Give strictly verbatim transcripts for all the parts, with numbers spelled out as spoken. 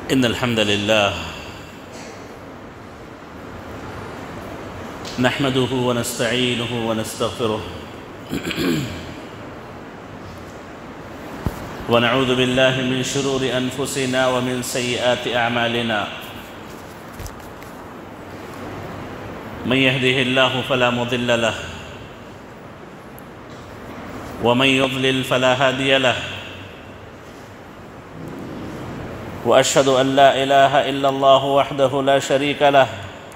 إن الحمد لله نحمده ونستعينه ونستغفره ونعوذ بالله من شرور أنفسنا ومن سيئات أعمالنا من يهده الله فلا مضل له ومن يضلل فلا هادي له وأشهد أن لا إله إلا الله وحده لا شريك له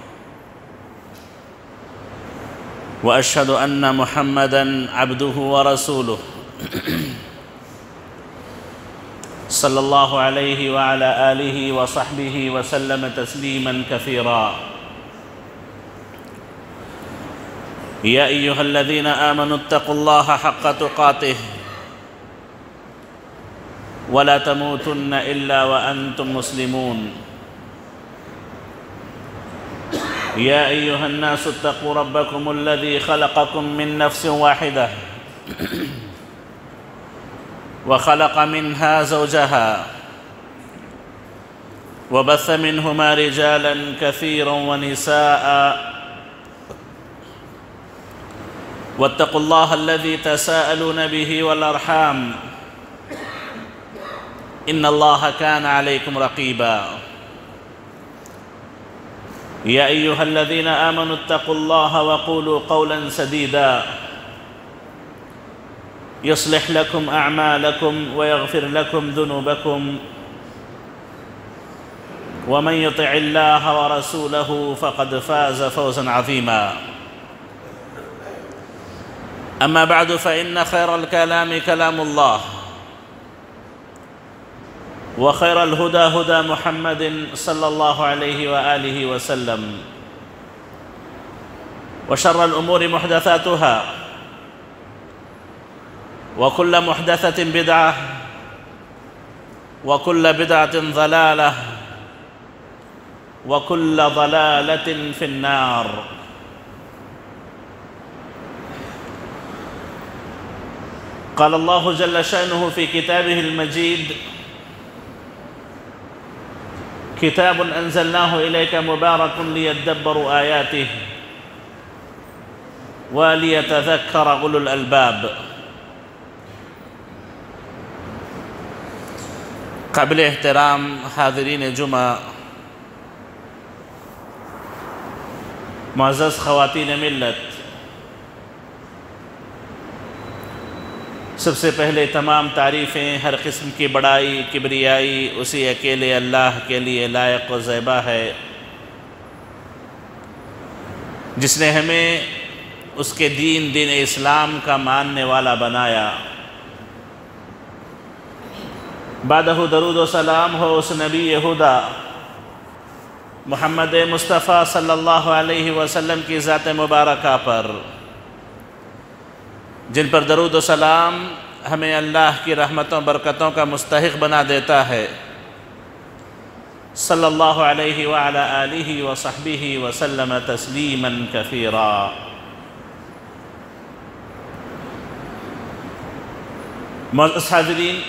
وأشهد أن محمدًا عبده ورسوله صلى الله عليه وعلى آله وصحبه وسلم تسليماً كثيراً. يا أيها الذين آمنوا اتقوا الله حق تقاته ولا تموتن إلا وأنتم مسلمون. يا أيها الناس اتقوا ربكم الذي خلقكم من نفس واحدة وخلق منها زوجها وبث منهما رجالا كثيرا ونساء واتقوا الله الذي تساءلون به والأرحام إن الله كان عليكم رقيبا. يا أيها الذين آمنوا اتقوا الله وقولوا قولا سديدا يصلح لكم أعمالكم ويغفر لكم ذنوبكم ومن يطع الله ورسوله فقد فاز فوزا عظيما. أما بعد فإن خير الكلام كلام الله وخير الهدى هدى محمد صلى الله عليه وآله وسلم وشر الأمور محدثاتها وكل محدثة بدعة وكل بدعة ضلالة وكل ضلالة في النار. قال الله جل شأنه في كتابه المجيد: كتاب أنزلناه إليك مبارك ليدبروا آياته وليتذكر أولو الألباب. قابل احترام حاضرین جمعہ، معزز خواتین ملت، سب سے پہلے تمام تعریفیں، ہر قسم کی بڑائی، کبریائی اسی اکیلے اللہ کے لیے لائق و زیبا ہے، جس نے ہمیں اس کے دین دین اسلام کا ماننے والا بنایا۔ بعدہ درود و سلام ہو اس نبی خدا محمد مصطفیٰ صلی اللہ علیہ وسلم کی ذات مبارکہ پر، جن پر درود و سلام ہمیں اللہ کی رحمتوں برکتوں کا مستحق بنا دیتا ہے۔ صلی اللہ علیہ وعلی آلہ وصحبہ وسلم تسلیما کثیرا۔ معزز حاضرین،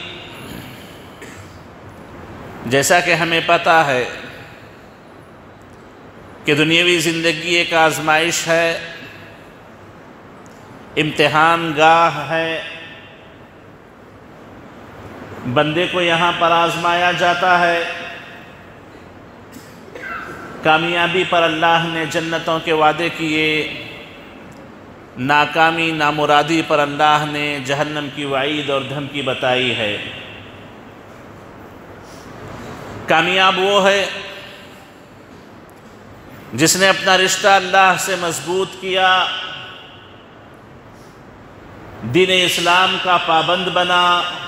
جیسا کہ ہمیں پتہ ہے کہ دنیاوی زندگی ایک آزمائش ہے، امتحان گاہ ہے، بندے کو یہاں پر آزمایا جاتا ہے۔ کامیابی پر اللہ نے جنتوں کے وعدے کیے، ناکامی نامرادی پر اللہ نے جہنم کی وعید اور دھمکی بتائی ہے۔ کامیاب وہ ہے جس نے اپنا رشتہ اللہ سے مضبوط کیا، دین اسلام کا پابند بنا،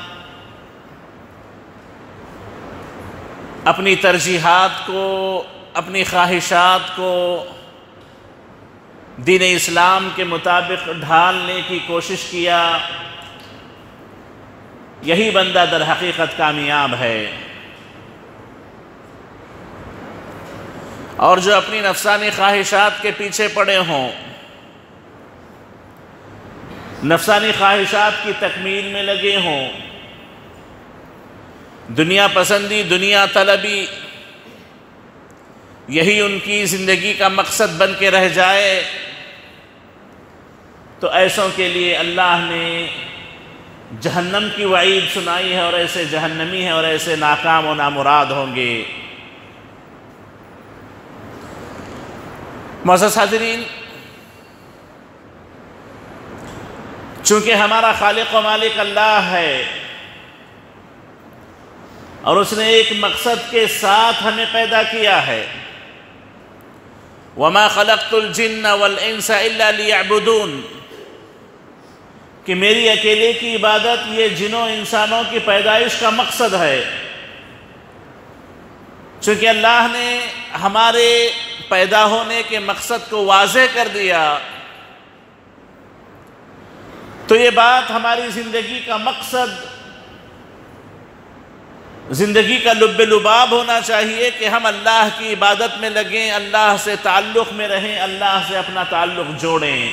اپنی ترجیحات کو، اپنی خواہشات کو دین اسلام کے مطابق ڈھالنے کی کوشش کیا۔ یہی بندہ در حقیقت کامیاب ہے۔ اور جو اپنی نفسانی خواہشات کے پیچھے پڑے ہوں، نفسانی خواہشات کی تکمیل میں لگے ہوں، دنیا پسندی، دنیا طلبی یہی ان کی زندگی کا مقصد بن کے رہ جائے تو ایسوں کے لیے اللہ نے جہنم کی وعید سنائی ہے، اور ایسے جہنمی ہیں اور ایسے ناکام و نامراد ہوں گے۔ معزز حاضرین، چونکہ ہمارا خالق و مالک اللہ ہے اور اس نے ایک مقصد کے ساتھ ہمیں پیدا کیا ہے، وَمَا خَلَقْتُ الْجِنَّ وَالْإِنسَ إِلَّا لِيَعْبُدُونَ، کہ میری اکیلے کی عبادت یہ جنوں انسانوں کی پیدائش کا مقصد ہے۔ چونکہ اللہ نے ہمارے پیدا ہونے کے مقصد کو واضح کر دیا تو یہ بات ہماری زندگی کا مقصد، زندگی کا لب لباب ہونا چاہیے کہ ہم اللہ کی عبادت میں لگیں، اللہ سے تعلق میں رہیں، اللہ سے اپنا تعلق جوڑیں،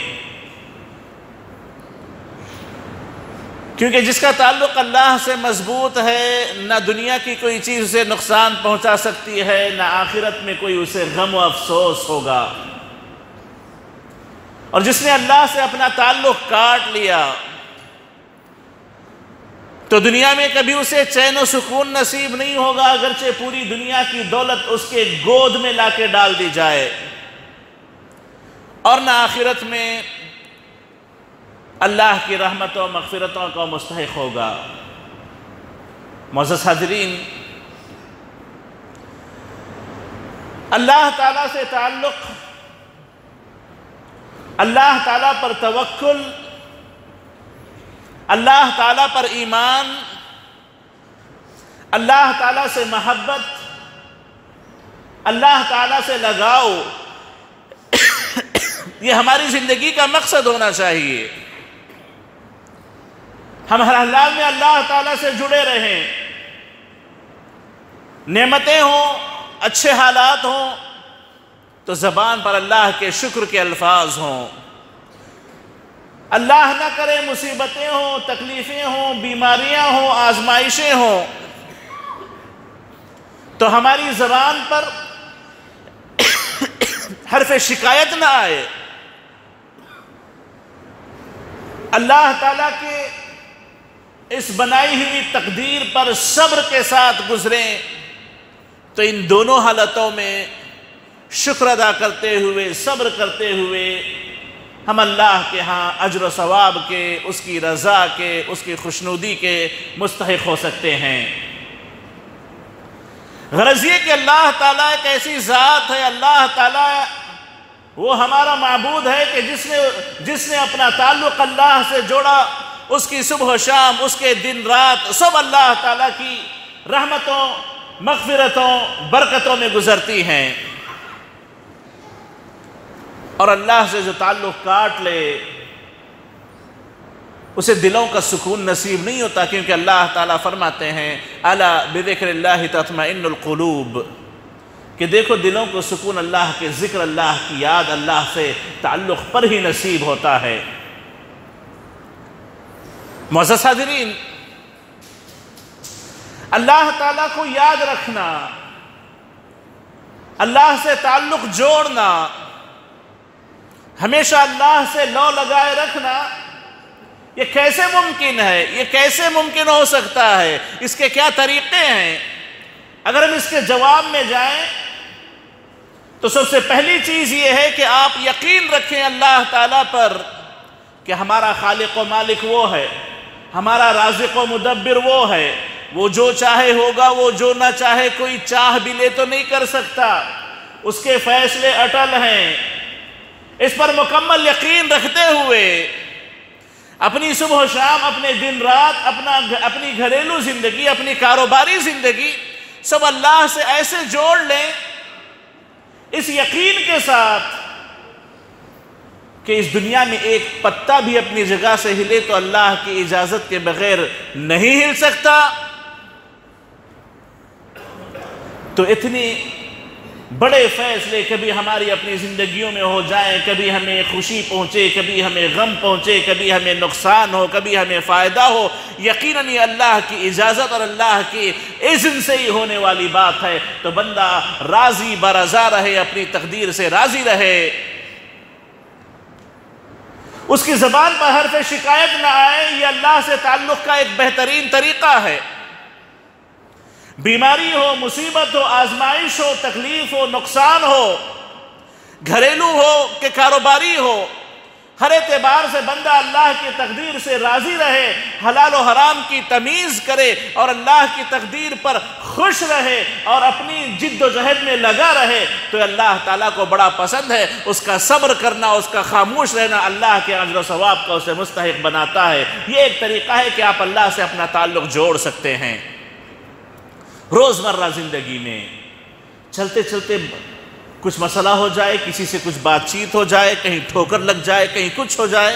کیونکہ جس کا تعلق اللہ سے مضبوط ہے نہ دنیا کی کوئی چیز اسے نقصان پہنچا سکتی ہے، نہ آخرت میں کوئی اسے غم و افسوس ہوگا، اور جس نے اللہ سے اپنا تعلق کاٹ لیا تو دنیا میں کبھی اسے چین و سکون نصیب نہیں ہوگا، اگرچہ پوری دنیا کی دولت اس کے گود میں لا کے ڈال دی جائے، اور نہ آخرت میں اللہ کی رحمتوں و مغفرتوں کا مستحق ہوگا۔ معزز حاضرین، اللہ تعالیٰ سے تعلق، اللہ تعالیٰ پر توکل، اللہ تعالیٰ پر ایمان، اللہ تعالیٰ سے محبت، اللہ تعالیٰ سے لگاؤ، یہ ہماری زندگی کا مقصد ہونا چاہیے۔ ہم ہر حال میں اللہ تعالیٰ سے جڑے رہیں، نعمتیں ہوں، اچھے حالات ہوں تو زبان پر اللہ کے شکر کے الفاظ ہوں، اللہ نہ کرے مصیبتیں ہوں، تکلیفیں ہوں، بیماریاں ہوں، آزمائشیں ہوں تو ہماری زبان پر حرف شکایت نہ آئے، اللہ تعالیٰ کے اس بنائی ہوئی تقدیر پر صبر کے ساتھ گزریں تو ان دونوں حالتوں میں شکر ادا کرتے ہوئے، صبر کرتے ہوئے ہم اللہ کے ہاں اجر و ثواب کے، اس کی رضا کے، اس کی خوشنودی کے مستحق ہو سکتے ہیں۔ غرض یہ کہ اللہ تعالیٰ ایک ایسی ذات ہے، اللہ تعالیٰ وہ ہمارا معبود ہے کہ جس نے جس نے اپنا تعلق اللہ سے جوڑا، اس کی صبح و شام، اس کے دن رات سب اللہ تعالیٰ کی رحمتوں، مغفرتوں، برکتوں میں گزرتی ہیں، اور اللہ سے جو تعلق کاٹ لے اسے دلوں کا سکون نصیب نہیں ہوتا، کیونکہ اللہ تعالیٰ فرماتے ہیں الا بذکر اللہ تطمئن القلوب، کہ دیکھو دلوں کو سکون اللہ کے ذکر، اللہ کی یاد، اللہ سے تعلق پر ہی نصیب ہوتا ہے۔ معزز حاضرین، اللہ تعالیٰ کو یاد رکھنا، اللہ سے تعلق جوڑنا، ہمیشہ اللہ سے لو لگائے رکھنا، یہ کیسے ممکن ہے؟ یہ کیسے ممکن ہو سکتا ہے؟ اس کے کیا طریقے ہیں؟ اگر ہم اس کے جواب میں جائیں تو سب سے پہلی چیز یہ ہے کہ آپ یقین رکھیں اللہ تعالیٰ پر کہ ہمارا خالق و مالک وہ ہے، ہمارا رازق و مدبر وہ ہے، وہ جو چاہے ہوگا، وہ جو نہ چاہے کوئی چاہ بھی لے تو نہیں کر سکتا، اس کے فیصلے اٹل ہیں۔ اس پر مکمل یقین رکھتے ہوئے اپنی صبح و شام، اپنے دن رات، اپنا اپنی گھریلو زندگی، اپنی کاروباری زندگی سب اللہ سے ایسے جوڑ لیں اس یقین کے ساتھ کہ اس دنیا میں ایک پتا بھی اپنی جگہ سے ہلے تو اللہ کی اجازت کے بغیر نہیں ہل سکتا۔ تو اتنی بڑے فیصلے کبھی ہماری اپنی زندگیوں میں ہو جائیں، کبھی ہمیں خوشی پہنچے، کبھی ہمیں غم پہنچے، کبھی ہمیں نقصان ہو، کبھی ہمیں فائدہ ہو، یقیناً یہ اللہ کی اجازت اور اللہ کی اذن سے ہی ہونے والی بات ہے۔ تو بندہ راضی برضا رہے، اپنی تقدیر سے راضی رہے، اس کی زبان پر حرف شکایت نہ آئے، یہ اللہ سے تعلق کا ایک بہترین طریقہ ہے۔ بیماری ہو، مصیبت ہو، آزمائش ہو، تکلیف ہو، نقصان ہو، گھریلو ہو کہ کاروباری ہو، ہر اعتبار سے بندہ اللہ کی تقدیر سے راضی رہے، حلال و حرام کی تمیز کرے اور اللہ کی تقدیر پر خوش رہے اور اپنی جد و جہد میں لگا رہے، تو اللہ تعالیٰ کو بڑا پسند ہے۔ اس کا صبر کرنا، اس کا خاموش رہنا اللہ کے اجر و ثواب کا اسے مستحق بناتا ہے۔ یہ ایک طریقہ ہے کہ آپ اللہ سے اپنا تعلق جوڑ سکتے ہیں۔ روزمرہ زندگی میں چلتے چلتے کچھ مسئلہ ہو جائے، کسی سے کچھ بات چیت ہو جائے، کہیں ٹھوکر لگ جائے، کہیں کچھ ہو جائے،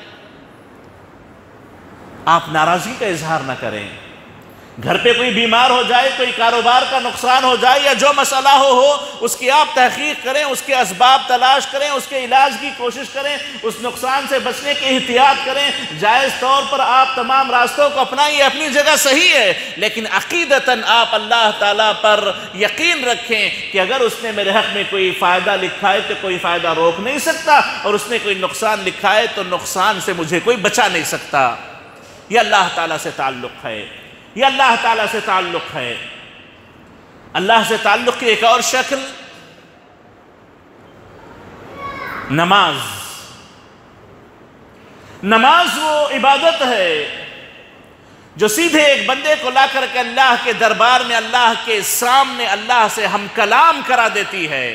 آپ ناراضگی کا اظہار نہ کریں۔ گھر پہ کوئی بیمار ہو جائے، کوئی کاروبار کا نقصان ہو جائے یا جو مسئلہ ہو ہو اس کی آپ تحقیق کریں، اس کے اسباب تلاش کریں، اس کے علاج کی کوشش کریں، اس نقصان سے بچنے کی احتیاط کریں۔ جائز طور پر آپ تمام راستوں کو اپنائیں، یہ اپنی جگہ صحیح ہے، لیکن عقیدتاً آپ اللہ تعالیٰ پر یقین رکھیں کہ اگر اس نے میرے حق میں کوئی فائدہ لکھا ہے تو کوئی فائدہ روک نہیں سکتا، اور اس نے کوئی نقصان لکھا ہے تو نقصان سے مجھے کوئی بچا نہیں سکتا۔ یہ اللہ تعالیٰ سے تعلق ہے، یہ اللہ تعالیٰ سے تعلق ہے۔ اللہ سے تعلق کی ایک اور شکل نماز۔ نماز وہ عبادت ہے جو سیدھے ایک بندے کو لا کر کے اللہ کے دربار میں، اللہ کے سامنے اللہ سے ہم کلام کرا دیتی ہے۔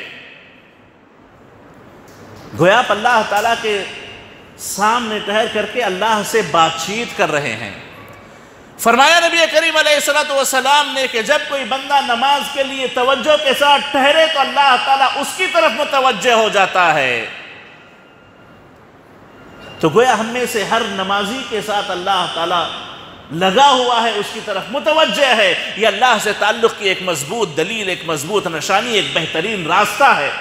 گویا آپ اللہ تعالیٰ کے سامنے ٹھہر کر کے اللہ سے بات چیت کر رہے ہیں۔ فرمایا نبی کریم علیہ الصلوۃ والسلام نے کہ جب کوئی بندہ نماز کے لیے توجہ کے ساتھ ٹھہرے تو اللہ تعالیٰ اس کی طرف متوجہ ہو جاتا ہے۔ تو گویا ہم میں سے ہر نمازی کے ساتھ اللہ تعالیٰ لگا ہوا ہے، اس کی طرف متوجہ ہے۔ یہ اللہ سے تعلق کی ایک مضبوط دلیل، ایک مضبوط نشانی، ایک بہترین راستہ ہے۔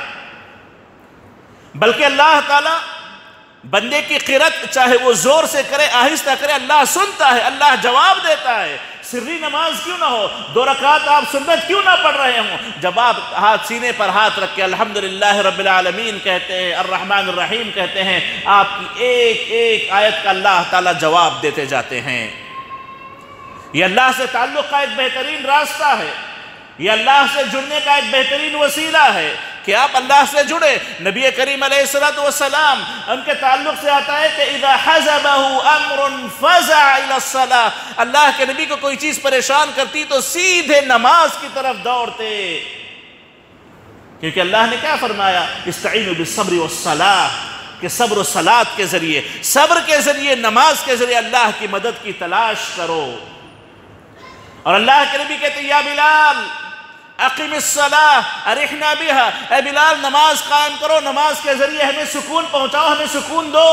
بلکہ اللہ تعالیٰ بندے کی قرأت چاہے وہ زور سے کرے، آہستہ کرے، اللہ سنتا ہے، اللہ جواب دیتا ہے۔ سری نماز کیوں نہ ہو، دو رکعت آپ سنت کیوں نہ پڑھ رہے ہوں، جب آپ ہاتھ سینے پر ہاتھ رکھ کے الحمدللہ رب العالمین کہتے ہیں، الرحمن الرحیم کہتے ہیں، آپ کی ایک ایک آیت کا اللہ تعالیٰ جواب دیتے جاتے ہیں۔ یہ اللہ سے تعلق کا ایک بہترین راستہ ہے، یہ اللہ سے جڑنے کا ایک بہترین وسیلہ ہے کہ آپ اللہ سے جڑے۔ نبی کریم علیہ الصلوۃ والسلام ان کے تعلق سے آتا ہے کہ اذا حزبه امر فزع الى الصلاۃ، اللہ کے نبی کو کوئی چیز پریشان کرتی تو سیدھے نماز کی طرف دوڑتے، کیونکہ اللہ نے کیا فرمایا، استعینوا بالصبر والصلاۃ، کہ صبر و صلاۃ کے ذریعے، صبر کے ذریعے، نماز کے ذریعے اللہ کی مدد کی تلاش کرو۔ اور اللہ کے نبی کہتے یا بلال اقم الصلاۃ ارحنا بها، اے بلال نماز قائم کرو، نماز کے ذریعے ہمیں سکون پہنچاؤ، ہمیں سکون دو۔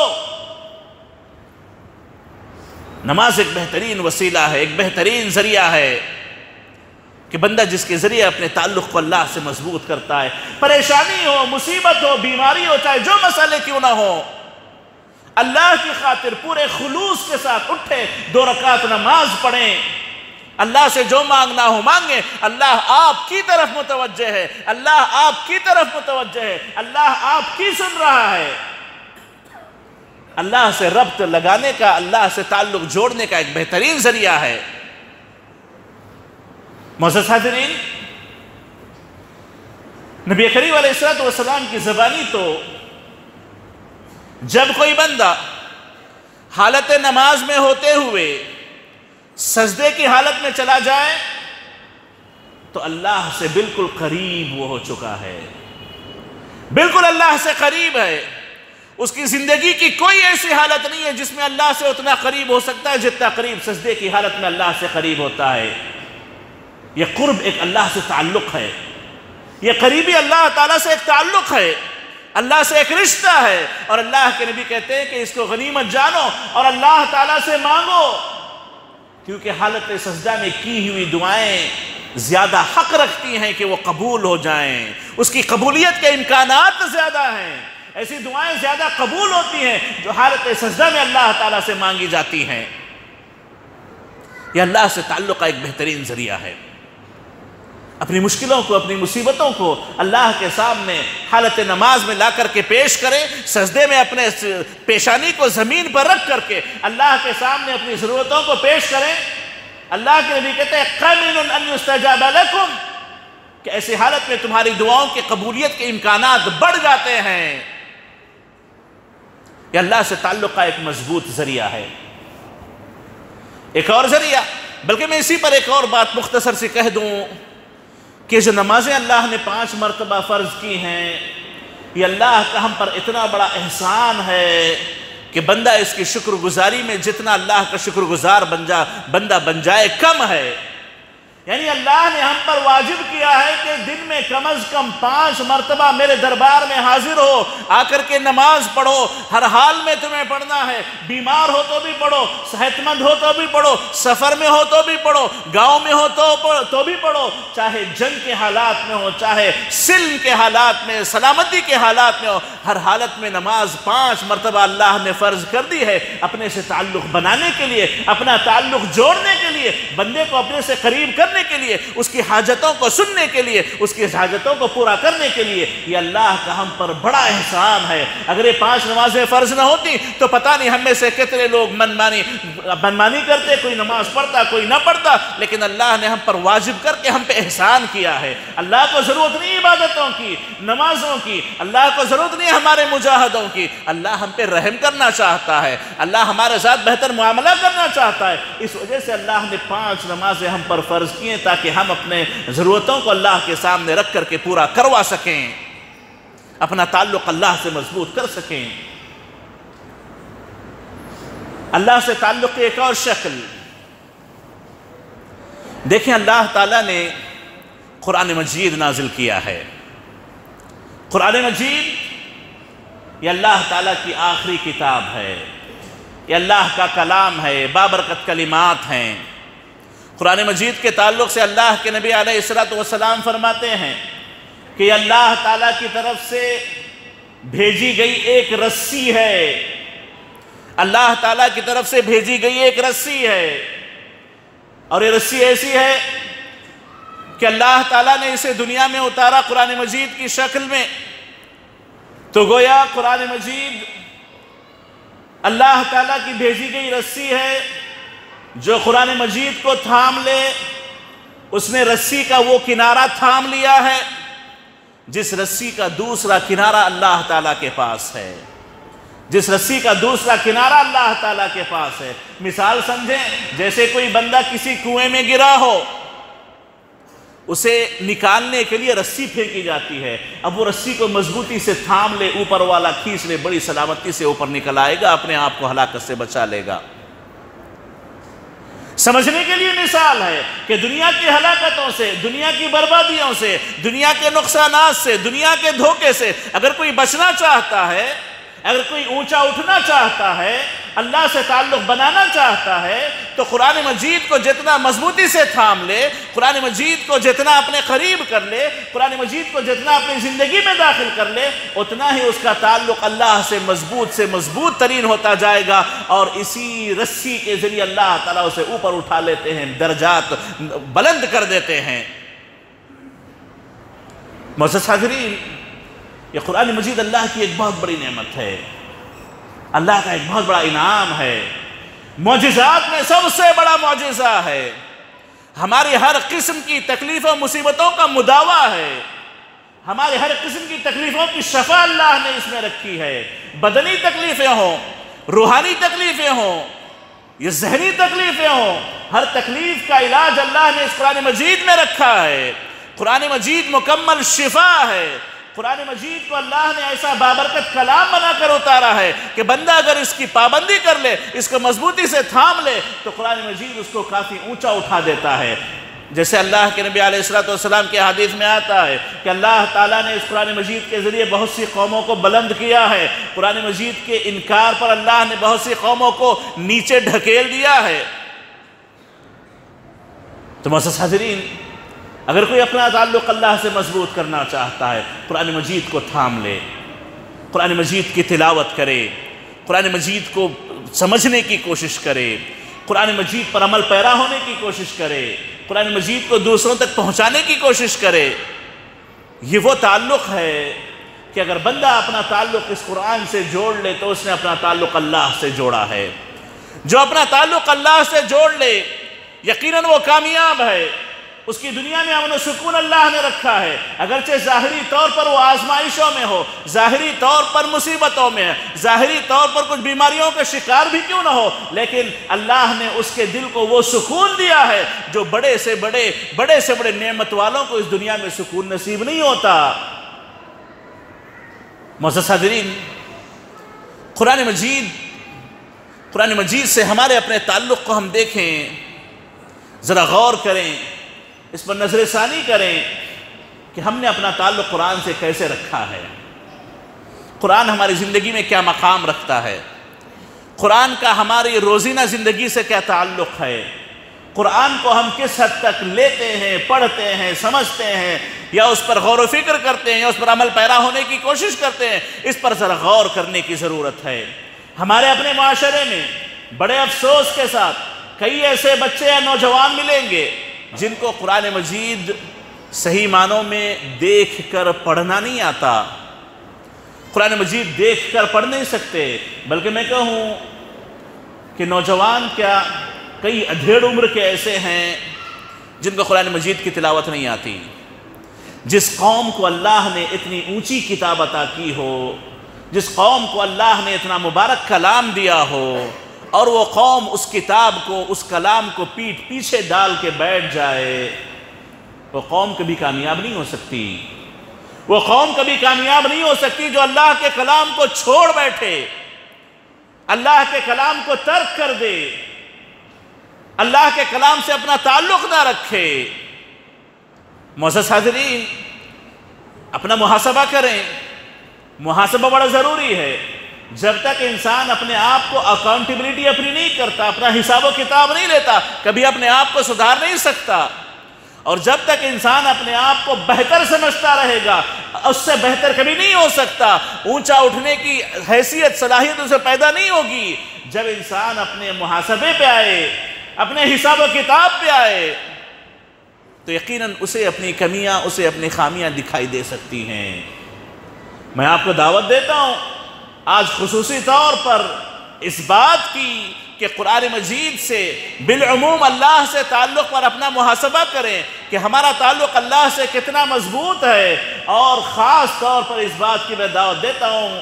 نماز ایک بہترین وسیلہ ہے، ایک بہترین ذریعہ ہے کہ بندہ جس کے ذریعے اپنے تعلق کو اللہ سے مضبوط کرتا ہے۔ پریشانی ہو، مصیبت ہو، بیماری ہو، چاہے جو مسئلے کیوں نہ ہو، اللہ کی خاطر پورے خلوص کے ساتھ اٹھے، دو رکعت نماز پڑھیں، اللہ سے جو مانگنا ہو مانگیں، اللہ آپ کی طرف متوجہ ہے، اللہ آپ کی طرف متوجہ ہے، اللہ آپ کی سن رہا ہے۔ اللہ سے ربط لگانے کا، اللہ سے تعلق جوڑنے کا ایک بہترین ذریعہ ہے۔ معزز حاضرین، نبی کریم علیہ الصلوۃ والسلام کی زبانی تو جب کوئی بندہ حالت نماز میں ہوتے ہوئے سجدے کی حالت میں چلا جائے تو اللہ سے بالکل قریب وہ ہو چکا ہے، بالکل اللہ سے قریب ہے۔ اس کی زندگی کی کوئی ایسی حالت نہیں ہے جس میں اللہ سے اتنا قریب ہو سکتا ہے جتنا قریب سجدے کی حالت میں اللہ سے قریب ہوتا ہے۔ یہ قرب ایک اللہ سے تعلق ہے، یہ قریبی اللہ تعالیٰ سے ایک تعلق ہے، اللہ سے ایک رشتہ ہے۔ اور اللہ کے نبی کہتے ہیں کہ اس کو غنیمت جانو اور اللہ تعالیٰ سے مانگو، کیونکہ حالت سجدہ میں کی ہوئی دعائیں زیادہ حق رکھتی ہیں کہ وہ قبول ہو جائیں، اس کی قبولیت کے امکانات زیادہ ہیں، ایسی دعائیں زیادہ قبول ہوتی ہیں جو حالت سجدہ میں اللہ تعالیٰ سے مانگی جاتی ہیں۔ یہ اللہ سے تعلق کا ایک بہترین ذریعہ ہے۔ اپنی مشکلوں کو، اپنی مصیبتوں کو اللہ کے سامنے حالت نماز میں لا کر کے پیش کریں، سجدے میں اپنے پیشانی کو زمین پر رکھ کر کے اللہ کے سامنے اپنی ضرورتوں کو پیش کریں۔ اللہ کے نبی کہتے ہیں قَمِنٌ أَن يُسْتَجَابَ لَكُمْ، کہ ایسی حالت میں تمہاری دعاؤں کی قبولیت کے امکانات بڑھ جاتے ہیں۔ یہ اللہ سے تعلق کا ایک مضبوط ذریعہ ہے۔ ایک اور ذریعہ، بلکہ میں اسی پر ایک اور بات مختصر سے کہہ دوں کہ جو نمازیں اللہ نے پانچ مرتبہ فرض کی ہیں، یہ اللہ کا ہم پر اتنا بڑا احسان ہے کہ بندہ اس کی شکر گزاری میں جتنا اللہ کا شکر گزار بن جا بندہ بن جائے کم ہے۔ یعنی اللہ نے ہم پر واجب کیا ہے کہ دن میں کم از کم پانچ مرتبہ میرے دربار میں حاضر ہو، آ کر کے نماز پڑھو۔ ہر حال میں تمہیں پڑھنا ہے، بیمار ہو تو بھی پڑھو، صحت مند ہو تو بھی پڑھو، سفر میں ہو تو بھی پڑھو، گاؤں میں ہو تو تو بھی پڑھو، چاہے جنگ کے حالات میں ہو، چاہے سلم کے حالات میں، سلامتی کے حالات میں ہو، ہر حالت میں نماز پانچ مرتبہ اللہ نے فرض کر دی ہے، اپنے سے تعلق بنانے کے لیے، اپنا تعلق جوڑنے کے لیے، بندے کو اپنے سے قریب کرنے کے لیے، اس کی حاجتوں کو سننے کے لیے، اس کی حاجتوں کو پورا کرنے کے لیے۔ یہ اللہ کا ہم پر بڑا احسان ہے۔ اگر یہ پانچ نمازیں فرض نہ ہوتی تو پتہ نہیں ہم میں سے کتنے لوگ منمانی منمانی کرتے، کوئی نماز پڑھتا کوئی نہ پڑھتا، لیکن اللہ نے ہم پر واجب کر کے ہم پہ احسان کیا ہے۔ اللہ کو ضرورت نہیں عبادتوں کی، نمازوں کی، اللہ کو ضرورت نہیں ہمارے مجاہدوں کی، اللہ ہم پہ رحم کرنا چاہتا ہے، اللہ ہمارے ساتھ بہتر معاملہ کرنا چاہتا ہے۔ اس وجہ سے اللہ نے پانچ نمازیں ہم پر فرض کی ہیں تاکہ ہم اپنے ضرورتوں کو اللہ کے سامنے رکھ کر کے پورا کروا سکیں، اپنا تعلق اللہ سے مضبوط کر سکیں۔ اللہ سے تعلق کی ایک اور شکل دیکھیں، اللہ تعالیٰ نے قرآن مجید نازل کیا ہے۔ قرآن مجید یہ اللہ تعالیٰ کی آخری کتاب ہے، یہ اللہ کا کلام ہے، بابرکت کلمات ہیں۔ قرآن مجید کے تعلق سے اللہ کے نبی علیہ الصلوۃ والسلام فرماتے ہیں کہ یہ اللہ تعالیٰ کی طرف سے بھیجی گئی ایک رسی ہے، اللہ تعالیٰ کی طرف سے بھیجی گئی ایک رسی ہے، اور یہ رسی ایسی ہے کہ اللہ تعالیٰ نے اسے دنیا میں اتارا قرآن مجید کی شکل میں، تو گویا قرآن مجید اللہ تعالیٰ کی بھیجی گئی رسی ہے۔ جو قرآن مجید کو تھام لے اس نے رسی کا وہ کنارہ تھام لیا ہے جس رسی کا دوسرا کنارہ اللہ تعالیٰ کے پاس ہے، جس رسی کا دوسرا کنارہ اللہ تعالیٰ کے پاس ہے۔ مثال سمجھیں، جیسے کوئی بندہ کسی کنویں میں گرا ہو، اسے نکالنے کے لیے رسی پھینکی جاتی ہے، اب وہ رسی کو مضبوطی سے تھام لے، اوپر والا کھینچ لے، بڑی سلامتی سے اوپر نکل آئے گا، اپنے آپ کو ہلاکت سے بچا لے گا۔ سمجھنے کے لیے مثال ہے کہ دنیا کی ہلاکتوں سے، دنیا کی بربادیوں سے، دنیا کے نقصانات سے، دنیا کے دھوکے سے اگر کوئی بچنا چاہتا ہے، اگر کوئی اونچا اٹھنا چاہتا ہے، اللہ سے تعلق بنانا چاہتا ہے، تو قرآن مجید کو جتنا مضبوطی سے تھام لے، قرآن مجید کو جتنا اپنے قریب کر لے، قرآن مجید کو جتنا اپنی زندگی میں داخل کر لے، اتنا ہی اس کا تعلق اللہ سے مضبوط سے مضبوط ترین ہوتا جائے گا، اور اسی رسی کے ذریعے اللہ تعالیٰ اسے اوپر اٹھا لیتے ہیں، درجات بلند کر دیتے ہیں۔ معزز حاضرین، یہ قرآن مجید اللہ کی ایک بہت بڑی نعمت ہے، اللہ کا ایک بہت بڑا انعام ہے، معجزات میں سب سے بڑا معجزہ ہے، ہماری ہر قسم کی تکلیف و مصیبتوں کا مداوع ہے، ہماری ہر قسم کی تکلیفوں کی شفا اللہ نے اس میں رکھی ہے، بدنی تکلیفیں ہوں، روحانی تکلیفیں ہوں، یہ ذہنی تکلیفیں ہوں، ہر تکلیف کا علاج اللہ نے اس قرآن مجید میں رکھا ہے۔ قرآن مجید مکمل شفا ہے، قرآن مجید کو اللہ نے ایسا بابرکت کلام بنا کر اتارا ہے کہ بندہ اگر اس کی پابندی کر لے، اس کو مضبوطی سے تھام لے، تو قرآن مجید اس کو کافی اونچا اٹھا دیتا ہے۔ جیسے اللہ کے نبی علیہ الصلوۃ والسلام کے حدیث میں آتا ہے کہ اللہ تعالیٰ نے اس قرآن مجید کے ذریعے بہت سی قوموں کو بلند کیا ہے، قرآن مجید کے انکار پر اللہ نے بہت سی قوموں کو نیچے ڈھکیل دیا ہے۔ تو معزز حاضرین، اگر کوئی اپنا تعلق اللہ سے مضبوط کرنا چاہتا ہے، قرآن مجید کو تھام لے، قرآن مجید کی تلاوت کرے، قرآن مجید کو سمجھنے کی کوشش کرے، قرآن مجید پر عمل پیرا ہونے کی کوشش کرے، قرآن مجید کو دوسروں تک پہنچانے کی کوشش کرے۔ یہ وہ تعلق ہے کہ اگر بندہ اپنا تعلق اس قرآن سے جوڑ لے تو اس نے اپنا تعلق اللہ سے جوڑا ہے۔ جو اپنا تعلق اللہ سے جوڑ لے یقیناً وہ کامیاب ہے، اس کی دنیا میں امن و سکون اللہ نے رکھا ہے، اگرچہ ظاہری طور پر وہ آزمائشوں میں ہو، ظاہری طور پر مصیبتوں میں، ظاہری طور پر کچھ بیماریوں کا شکار بھی کیوں نہ ہو، لیکن اللہ نے اس کے دل کو وہ سکون دیا ہے جو بڑے سے بڑے بڑے سے بڑے نعمت والوں کو اس دنیا میں سکون نصیب نہیں ہوتا۔ معزز حاضرین، قرآن مجید قرآن مجید سے ہمارے اپنے تعلق کو ہم دیکھیں، ذرا غور کریں، اس پر نظر ثانی کریں کہ ہم نے اپنا تعلق قرآن سے کیسے رکھا ہے، قرآن ہماری زندگی میں کیا مقام رکھتا ہے، قرآن کا ہماری روزینہ زندگی سے کیا تعلق ہے، قرآن کو ہم کس حد تک لیتے ہیں، پڑھتے ہیں، سمجھتے ہیں، یا اس پر غور و فکر کرتے ہیں، یا اس پر عمل پیرا ہونے کی کوشش کرتے ہیں، اس پر ذرا غور کرنے کی ضرورت ہے۔ ہمارے اپنے معاشرے میں بڑے افسوس کے ساتھ کئی ایسے بچے یا نوجوان ملیں گے جن کو قرآن مجید صحیح معنوں میں دیکھ کر پڑھنا نہیں آتا، قرآن مجید دیکھ کر پڑھ نہیں سکتے، بلکہ میں کہوں کہ نوجوان کیا کئی ادھیڑ عمر کے ایسے ہیں جن کو قرآن مجید کی تلاوت نہیں آتی۔ جس قوم کو اللہ نے اتنی اونچی کتاب عطا کی ہو، جس قوم کو اللہ نے اتنا مبارک کلام دیا ہو، اور وہ قوم اس کتاب کو، اس کلام کو پیٹھ پیچھے ڈال کے بیٹھ جائے، وہ قوم کبھی کامیاب نہیں ہو سکتی۔ وہ قوم کبھی کامیاب نہیں ہو سکتی جو اللہ کے کلام کو چھوڑ بیٹھے، اللہ کے کلام کو ترک کر دے، اللہ کے کلام سے اپنا تعلق نہ رکھے۔ معزز حاضرین، اپنا محاسبہ کریں، محاسبہ بڑا ضروری ہے۔ جب تک انسان اپنے آپ کو اکاؤنٹیبلٹی اپنی نہیں کرتا، اپنا حساب و کتاب نہیں لیتا، کبھی اپنے آپ کو سدھار نہیں سکتا، اور جب تک انسان اپنے آپ کو بہتر سمجھتا رہے گا، اس سے بہتر کبھی نہیں ہو سکتا، اونچا اٹھنے کی حیثیت صلاحیت اسے پیدا نہیں ہوگی۔ جب انسان اپنے محاسبے پہ آئے، اپنے حساب و کتاب پہ آئے، تو یقیناً اسے اپنی کمیاں، اسے اپنی خامیاں دکھائی دے سکتی ہیں۔ میں آپ کو دعوت دیتا ہوں آج خصوصی طور پر اس بات کی کہ قرآن مجید سے بالعموم اللہ سے تعلق پر اپنا محاسبہ کریں کہ ہمارا تعلق اللہ سے کتنا مضبوط ہے، اور خاص طور پر اس بات کی میں دعوت دیتا ہوں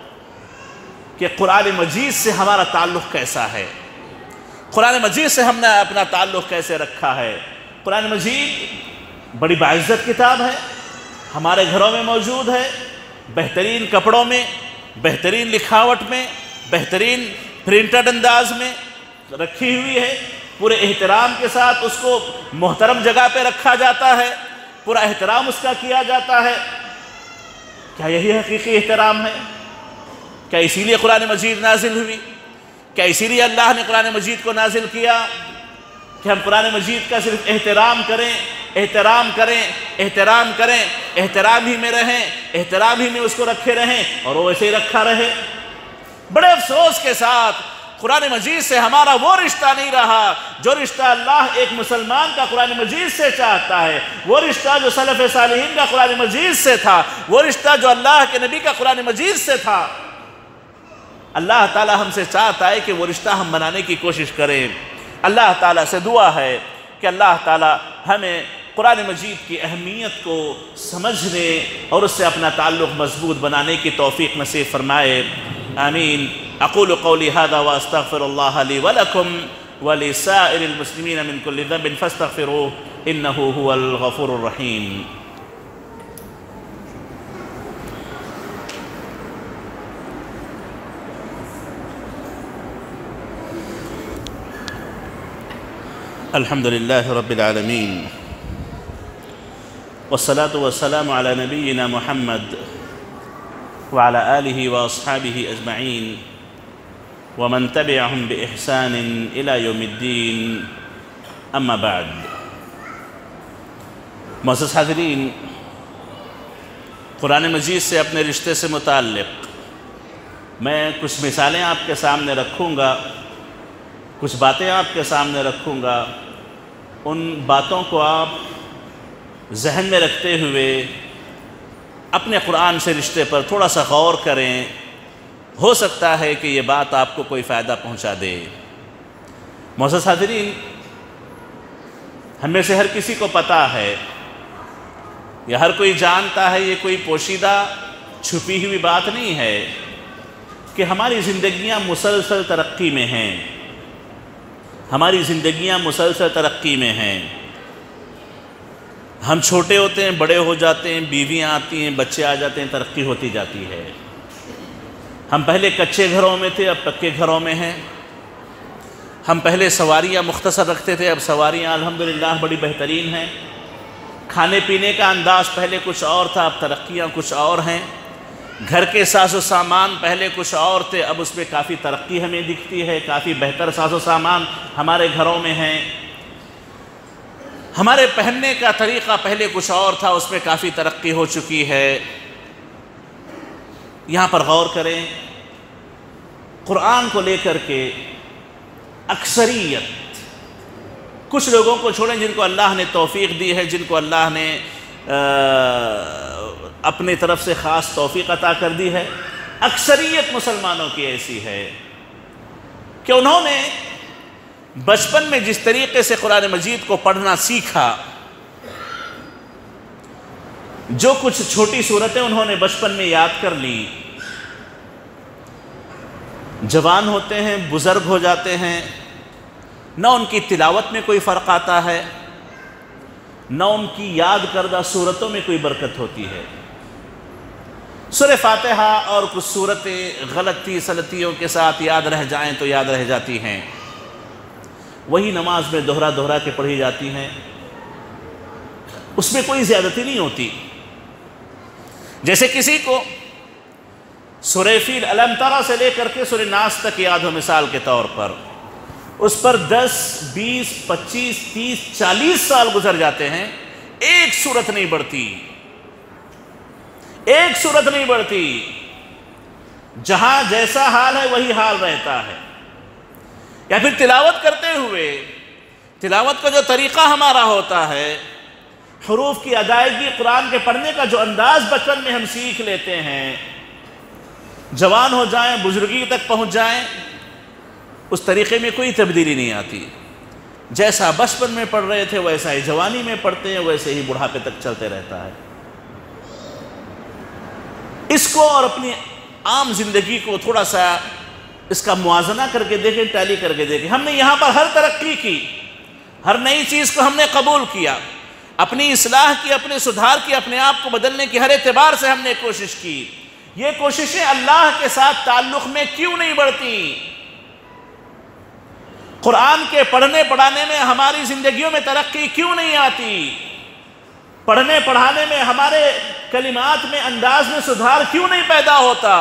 کہ قرآن مجید سے ہمارا تعلق کیسا ہے، قرآن مجید سے ہم نے اپنا تعلق کیسے رکھا ہے۔ قرآن مجید بڑی باعزت کتاب ہے، ہمارے گھروں میں موجود ہے، بہترین کپڑوں میں، بہترین لکھاوٹ میں، بہترین پرنٹڈ انداز میں رکھی ہوئی ہے، پورے احترام کے ساتھ اس کو محترم جگہ پہ رکھا جاتا ہے، پورا احترام اس کا کیا جاتا ہے۔ کیا یہی حقیقی احترام ہے؟ کیا اسی لیے قرآن مجید نازل ہوئی؟ کیا اسی لیے اللہ نے قرآن مجید کو نازل کیا کہ ہم قرآن مجید کا صرف احترام کریں، احترام کریں، احترام کریں، احترام ہی میں رہیں، احترام ہی میں اس کو رکھے رہیں، اور وہ ویسے ہی رکھا رہے؟ بڑے افسوس کے ساتھ قرآن مجید سے ہمارا وہ رشتہ نہیں رہا جو رشتہ اللہ ایک مسلمان کا قرآن مجید سے چاہتا ہے، وہ رشتہ جو سلف صالحین کا قرآن مجید سے تھا، وہ رشتہ جو اللہ کے نبی کا قرآن مجید سے تھا۔ اللہ تعالی ہم سے چاہتا ہے کہ وہ رشتہ ہم بنانے کی کوشش کریں۔ اللہ تعالیٰ سے دعا ہے کہ اللہ تعالیٰ ہمیں قرآن مجید کی اہمیت کو سمجھنے اور اس سے اپنا تعلق مضبوط بنانے کی توفیق نصیب فرمائے۔ آمین۔ اقول قولی هذا واستغفر الله لي ولكم ولسائر المسلمين من كل ذنب فاستغفروه انه هو الغفور الرحيم۔ الحمد لله رب العالمين، والصلاة والسلام على نبينا محمد وعلى آله وأصحابه أجمعين ومن تبعهم بإحسان إلى يوم الدين، أما بعد۔ معزز حاضرین، قرآن مجید سے اپنے رشتے سے متعلق میں کچھ مثالیں آپ کے سامنے رکھوں گا، کچھ باتیں آپ کے سامنے رکھوں گا۔ ان باتوں کو آپ ذہن میں رکھتے ہوئے اپنے قرآن سے رشتے پر تھوڑا سا غور کریں، ہو سکتا ہے کہ یہ بات آپ کو کوئی فائدہ پہنچا دے۔ معزز حاضرین، ہم میں سے ہر کسی کو پتہ ہے یا ہر کوئی جانتا ہے، یہ کوئی پوشیدہ چھپی ہوئی بات نہیں ہے کہ ہماری زندگیاں مسلسل ترقی میں ہیں، ہماری زندگیاں مسلسل ترقی میں ہیں۔ ہم چھوٹے ہوتے ہیں، بڑے ہو جاتے ہیں، بیویاں آتی ہیں، بچے آ جاتے ہیں، ترقی ہوتی جاتی ہے۔ ہم پہلے کچے گھروں میں تھے، اب پکے گھروں میں ہیں۔ ہم پہلے سواریاں مختصر رکھتے تھے، اب سواریاں الحمدللہ بڑی بہترین ہیں۔ کھانے پینے کا انداز پہلے کچھ اور تھا، اب ترقیاں کچھ اور ہیں۔ گھر کے ساز و سامان پہلے کچھ اور تھے، اب اس میں کافی ترقی ہمیں دکھتی ہے، کافی بہتر ساز و سامان ہمارے گھروں میں ہیں۔ ہمارے پہننے کا طریقہ پہلے کچھ اور تھا، اس میں کافی ترقی ہو چکی ہے۔ یہاں پر غور کریں، قرآن کو لے کر کے اکثریت، کچھ لوگوں کو چھوڑیں جن کو اللہ نے توفیق دی ہے، جن کو اللہ نے اپنی طرف سے خاص توفیق عطا کر دی ہے، اکثریت مسلمانوں کی ایسی ہے کہ انہوں نے بچپن میں جس طریقے سے قرآن مجید کو پڑھنا سیکھا، جو کچھ چھوٹی صورتیں انہوں نے بچپن میں یاد کر لی، جوان ہوتے ہیں، بزرگ ہو جاتے ہیں، نہ ان کی تلاوت میں کوئی فرق آتا ہے، نہ ان کی یاد کردہ صورتوں میں کوئی برکت ہوتی ہے۔ سورہ فاتحہ اور کچھ صورتیں غلطی سلطیوں کے ساتھ یاد رہ جائیں تو یاد رہ جاتی ہیں، وہی نماز میں دوہرا دوہرا کے پڑھی جاتی ہیں، اس میں کوئی زیادتی نہیں ہوتی۔ جیسے کسی کو سورہ فیل الم تری سے لے کر کے سورہ ناس تک یاد ہو، مثال کے طور پر اس پر دس بیس پچیس تیس چالیس سال گزر جاتے ہیں، ایک سورت نہیں بڑھتی، ایک سورت نہیں بڑھتی۔ جہاں جیسا حال ہے وہی حال رہتا ہے۔ یا پھر تلاوت کرتے ہوئے، تلاوت کا جو طریقہ ہمارا ہوتا ہے، حروف کی ادائیگی، قرآن کے پڑھنے کا جو انداز بچپن میں ہم سیکھ لیتے ہیں، جوان ہو جائیں، بزرگی تک پہنچ جائیں، اس طریقے میں کوئی تبدیلی نہیں آتی۔ جیسا بچپن میں پڑھ رہے تھے ویسا ہی جوانی میں پڑھتے ہیں، ویسے ہی بڑھاپے تک چلتے رہتا ہے۔ اس کو اور اپنی عام زندگی کو تھوڑا سا اس کا موازنہ کر کے دیکھیں، ٹیلی کر کے دیکھیں۔ ہم نے یہاں پر ہر ترقی کی، ہر نئی چیز کو ہم نے قبول کیا، اپنی اصلاح کی، اپنے سدھار کی، اپنے آپ کو بدلنے کی ہر اعتبار سے ہم نے کوشش کی۔ یہ کوششیں اللہ کے ساتھ تعلق میں کیوں نہیں بڑھتی؟ قرآن کے پڑھنے پڑھانے میں ہماری زندگیوں میں ترقی کیوں نہیں آتی؟ پڑھنے پڑھانے میں، ہمارے کلمات میں، انداز میں سدھار کیوں نہیں پیدا ہوتا؟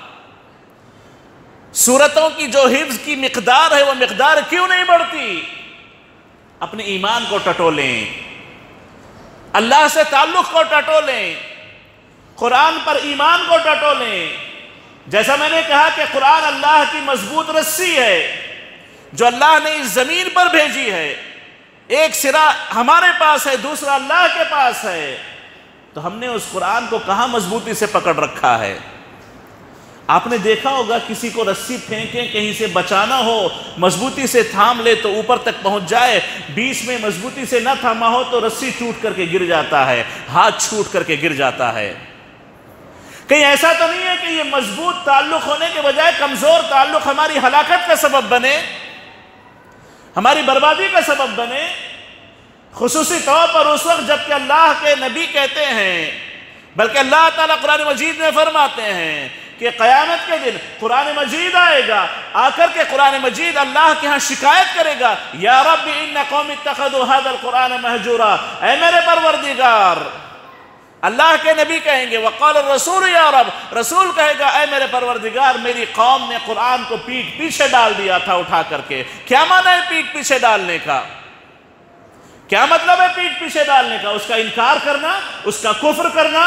سورتوں کی جو حفظ کی مقدار ہے وہ مقدار کیوں نہیں بڑھتی؟ اپنے ایمان کو ٹٹولیں، اللہ سے تعلق کو ٹٹولیں، قرآن پر ایمان کو ٹٹولیں۔ جیسا میں نے کہا کہ قرآن اللہ کی مضبوط رسی ہے جو اللہ نے اس زمین پر بھیجی ہے۔ ایک سرا ہمارے پاس ہے، دوسرا اللہ کے پاس ہے، تو ہم نے اس قرآن کو کہاں مضبوطی سے پکڑ رکھا ہے؟ آپ نے دیکھا ہوگا کسی کو رسی پھینکیں، کہیں سے بچانا ہو، مضبوطی سے تھام لے تو اوپر تک پہنچ جائے، بیچ میں مضبوطی سے نہ تھاما ہو تو رسی ٹوٹ کر کے گر جاتا ہے، ہاتھ چھوٹ کر کے گر جاتا ہے۔ کہیں ایسا تو نہیں ہے کہ یہ مضبوط تعلق ہونے کے بجائے کمزور تعلق ہماری ہلاکت کا سبب بنے، ہماری بربادی کا سبب بنے؟ خصوصی طور پر اس وقت جب کہ اللہ کے نبی کہتے ہیں، بلکہ اللہ تعالیٰ قرآن مجید میں فرماتے ہیں کہ قیامت کے دن قرآن مجید آئے گا، آ کر کے قرآن مجید اللہ کے ہاں شکایت کرے گا، یا رب ان قوم اتخذوا هذا القرآن مہجورا، اے میرے پروردگار۔ اللہ کے نبی کہیں گے وقال الرسول یا رب، رسول کہے گا اے میرے پروردگار، میری قوم نے قرآن کو پیٹ پیچھے ڈال دیا تھا اٹھا کر کے۔ کیا معنی ہے پیٹ پیچھے ڈالنے کا؟ کیا مطلب ہے پیٹھ پیچھے ڈالنے کا؟ اس کا انکار کرنا، اس کا کفر کرنا؟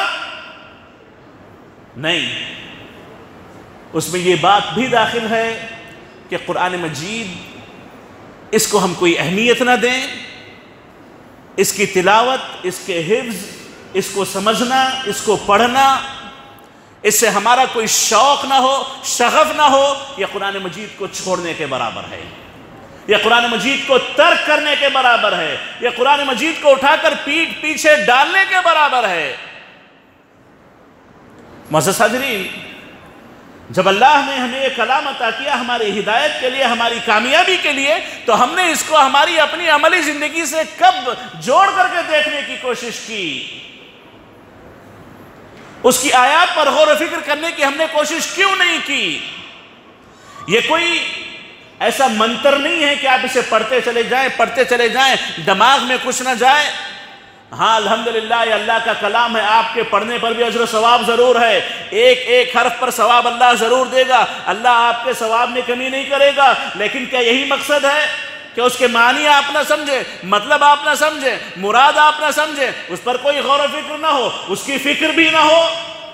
نہیں، اس میں یہ بات بھی داخل ہے کہ قرآن مجید اس کو ہم کوئی اہمیت نہ دیں، اس کی تلاوت، اس کے حفظ، اس کو سمجھنا، اس کو پڑھنا، اس سے ہمارا کوئی شوق نہ ہو، شغف نہ ہو، یہ قرآن مجید کو چھوڑنے کے برابر ہے، یہ قرآن مجید کو ترک کرنے کے برابر ہے، یہ قرآن مجید کو اٹھا کر پیٹھ پیچھے ڈالنے کے برابر ہے۔ معزز حاضرین، جب اللہ نے ہمیں یہ کلام عطا کیا ہماری ہدایت کے لیے، ہماری کامیابی کے لیے، تو ہم نے اس کو ہماری اپنی عملی زندگی سے کب جوڑ کر کے دیکھنے کی کوشش کی؟ اس کی آیات پر غور و فکر کرنے کی ہم نے کوشش کیوں نہیں کی؟ یہ کوئی ایسا منتر نہیں ہے کہ آپ اسے پڑھتے چلے جائیں پڑھتے چلے جائیں دماغ میں کچھ نہ جائے۔ ہاں الحمدللہ یہ اللہ کا کلام ہے، آپ کے پڑھنے پر بھی اجر و ثواب ضرور ہے، ایک ایک حرف پر ثواب اللہ ضرور دے گا، اللہ آپ کے ثواب میں کمی نہیں کرے گا۔ لیکن کیا یہی مقصد ہے کہ اس کے معنی آپ نہ سمجھیں، مطلب آپ نہ سمجھیں، مراد آپ نہ سمجھیں، اس پر کوئی غور و فکر نہ ہو، اس کی فکر بھی نہ ہو؟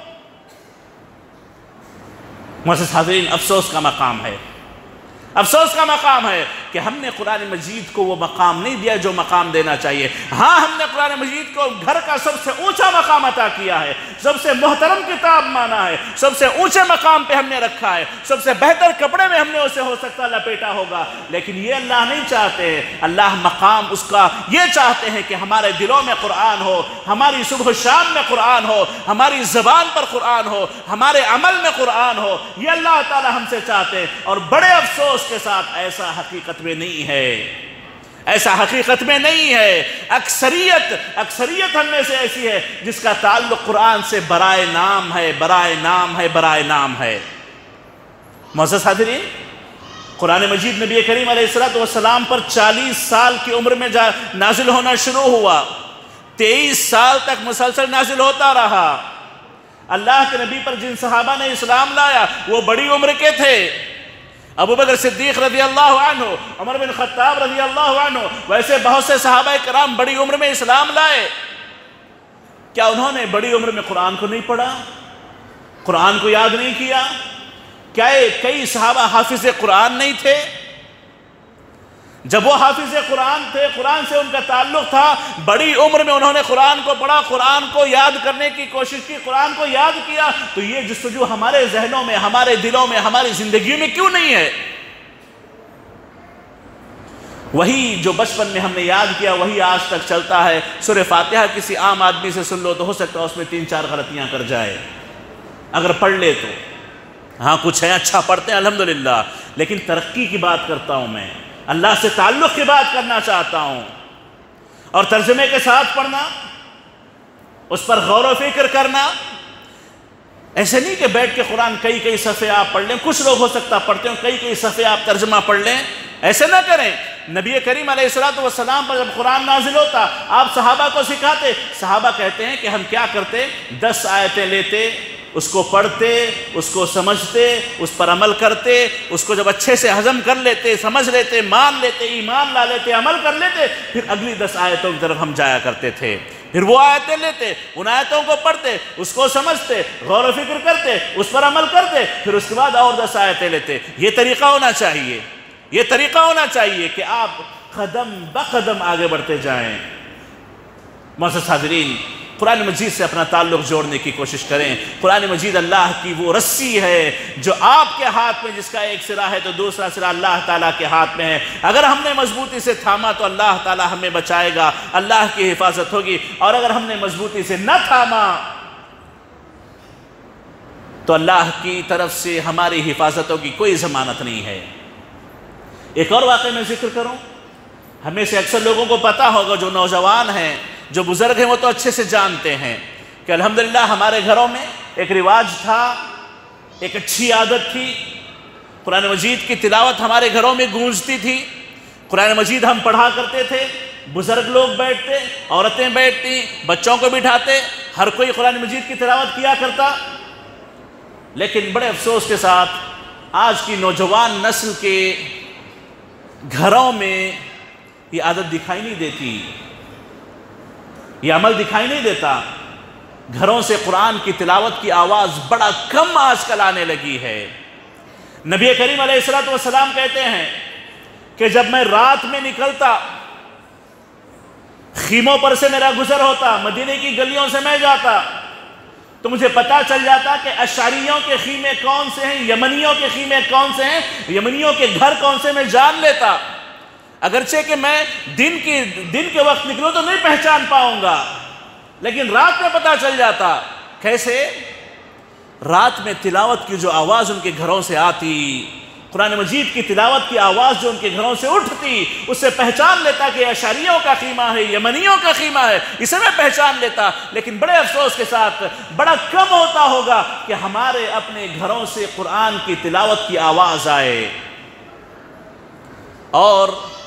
معزز حاضرین، افسوس کا مقام ہے، افسوس کا مقام ہے کہ ہم نے قرآن مجید کو وہ مقام نہیں دیا جو مقام دینا چاہیے۔ ہاں ہم نے قرآن مجید کو گھر کا سب سے اونچا مقام عطا کیا ہے، سب سے محترم کتاب مانا ہے، سب سے اونچے مقام پہ ہم نے رکھا ہے، سب سے بہتر کپڑے میں ہم نے اسے ہو سکتا لپیٹا ہوگا، لیکن یہ اللہ نہیں چاہتے۔ اللہ مقام اس کا یہ چاہتے ہیں کہ ہمارے دلوں میں قرآن ہو، ہماری صبح و شام میں قرآن ہو، ہماری زبان پر قرآن ہو، ہمارے عمل میں قرآن ہو، یہ اللہ تعالی ہم سے چاہتے ہیں۔ اور بڑے افسوس کے ساتھ ایسا حقیقت میں نہیں ہے، ایسا حقیقت میں نہیں ہے۔ اکثریت اکثریت ہم میں سے ایسی ہے جس کا تعلق قرآن سے برائے نام ہے، برائے نام ہے، برائے نام ہے۔ معزز حاضرین، قرآن مجید نبی کریم علیہ السلام پر چالیس سال کی عمر میں نازل ہونا شروع ہوا، تیئیس سال تک مسلسل نازل ہوتا رہا۔ اللہ کے نبی پر جن صحابہ نے اسلام لایا وہ بڑی عمر کے تھے، ابو بکر صدیق رضی اللہ عنہ، عمر بن خطاب رضی اللہ عنہ، ویسے بہت سے صحابہ کرام بڑی عمر میں اسلام لائے۔ کیا انہوں نے بڑی عمر میں قرآن کو نہیں پڑھا، قرآن کو یاد نہیں کیا؟ کیا کئی صحابہ حافظ قرآن نہیں تھے؟ جب وہ حافظ قرآن تھے، قرآن سے ان کا تعلق تھا، بڑی عمر میں انہوں نے قرآن کو پڑھا، قرآن کو یاد کرنے کی کوشش کی، قرآن کو یاد کیا، تو یہ جستجو ہمارے ذہنوں میں، ہمارے دلوں میں، ہماری زندگیوں میں کیوں نہیں ہے؟ وہی جو بچپن میں ہم نے یاد کیا وہی آج تک چلتا ہے۔ سورہ فاتحہ کسی عام آدمی سے سن لو تو ہو سکتا ہے اس میں تین چار غلطیاں کر جائے، اگر پڑھ لے تو۔ ہاں کچھ ہے اچھا پڑھتے ہیں الحمدللہ، لیکن ترقی کی بات کرتا ہوں میں، اللہ سے تعلق کی بات کرنا چاہتا ہوں۔ اور ترجمے کے ساتھ پڑھنا، اس پر غور و فکر کرنا، ایسے نہیں کہ بیٹھ کے قرآن کئی کئی صفحے آپ پڑھ لیں، کچھ لوگ ہو سکتا پڑھتے ہیں کئی کئی صفحے آپ ترجمہ پڑھ لیں، ایسے نہ کریں۔ نبی کریم علیہ السلام پر جب قرآن نازل ہوتا آپ صحابہ کو سکھاتے، صحابہ کہتے ہیں کہ ہم کیا کرتے، دس آیتیں لیتے، اس کو پڑھتے، اس کو سمجھتے، اس پر عمل کرتے، اس کو جب اچھے سے ہضم کر لیتے، سمجھ لیتے، مان لیتے، ایمان لا لیتے، عمل کر لیتے، پھر اگلی دس آیتوں کی طرف ہم جایا کرتے تھے، پھر وہ آیتیں لیتے، ان آیتوں کو پڑھتے، اس کو سمجھتے، غور و فکر کرتے، اس پر عمل کرتے، پھر اس کے بعد اور دس آیتیں لیتے۔ یہ طریقہ ہونا چاہیے، یہ طریقہ ہونا چاہیے کہ آپ قدم بقدم آگے بڑھتے جائیں۔ معزز حاضرین، قرآن مجید سے اپنا تعلق جوڑنے کی کوشش کریں۔ قرآن مجید اللہ کی وہ رسی ہے جو آپ کے ہاتھ میں، جس کا ایک سرا ہے تو دوسرا سرا اللہ تعالیٰ کے ہاتھ میں ہے۔ اگر ہم نے مضبوطی سے تھاما تو اللہ تعالیٰ ہمیں بچائے گا، اللہ کی حفاظت ہوگی، اور اگر ہم نے مضبوطی سے نہ تھاما تو اللہ کی طرف سے ہماری حفاظتوں کی کوئی ضمانت نہیں ہے۔ ایک اور واقعہ میں ذکر کروں، ہمیں سے اکثر لوگوں کو پتا ہوگا، جو نوجوان ہیں، جو بزرگ ہیں، وہ تو اچھے سے جانتے ہیں کہ الحمدللہ ہمارے گھروں میں ایک رواج تھا، ایک اچھی عادت تھی، قرآن مجید کی تلاوت ہمارے گھروں میں گونجتی تھی، قرآن مجید ہم پڑھا کرتے تھے، بزرگ لوگ بیٹھتے، عورتیں بیٹھتی، بچوں کو بٹھاتے، ہر کوئی قرآن مجید کی تلاوت کیا کرتا۔ لیکن بڑے افسوس کے ساتھ آج کی نوجوان نسل کے گھروں میں یہ عادت دکھائی نہیں دیتی۔ یہ عمل دکھائی نہیں دیتا. گھروں سے قرآن کی تلاوت کی آواز بڑا کم آج کل آنے لگی ہے. نبی کریم علیہ الصلوۃ والسلام کہتے ہیں کہ جب میں رات میں نکلتا، خیموں پر سے میرا گزر ہوتا، مدینے کی گلیوں سے میں جاتا، تو مجھے پتا چل جاتا کہ اشعریوں کے خیمے کون سے ہیں، یمنیوں کے خیمے کون سے ہیں، یمنیوں کے گھر کون سے، میں جان لیتا. اگرچہ کہ میں دن کی دن کے وقت نکلوں تو نہیں پہچان پاؤں گا، لیکن رات میں پتا چل جاتا. کیسے؟ رات میں تلاوت کی جو آواز ان کے گھروں سے آتی، قرآن مجید کی تلاوت کی آواز جو ان کے گھروں سے اٹھتی، اس سے پہچان لیتا کہ اشعریوں کا خیمہ ہے، یمنیوں کا خیمہ ہے، اسے میں پہچان لیتا. لیکن بڑے افسوس کے ساتھ بڑا کم ہوتا ہوگا کہ ہمارے اپنے گھروں سے قرآن کی تلاوت کی آواز آئے. اور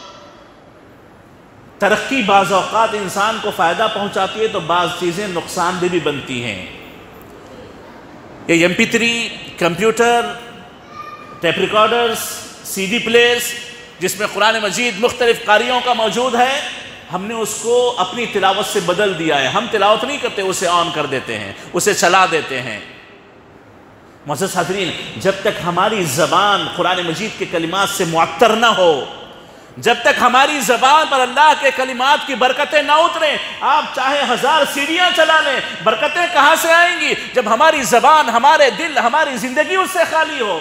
ترقی بعض اوقات انسان کو فائدہ پہنچاتی ہے تو بعض چیزیں نقصان دہ بھی بنتی ہیں. یہ M P three, computer, tape recorders, C D players, جس میں قرآن مجید مختلف قاریوں کا موجود ہے، ہم نے اس کو اپنی تلاوت سے بدل دیا ہے. ہم تلاوت نہیں کرتے، اسے آن کر دیتے ہیں، اسے چلا دیتے ہیں. معزز حاضرین، جب تک ہماری زبان قرآن مجید کے کلمات سے معطر نہ ہو، جب تک ہماری زبان پر اللہ کے کلمات کی برکتیں نہ اتریں، آپ چاہے ہزار سیڑھیاں چلا لیں، برکتیں کہاں سے آئیں گی جب ہماری زبان، ہمارے دل، ہماری زندگی اس سے خالی ہو.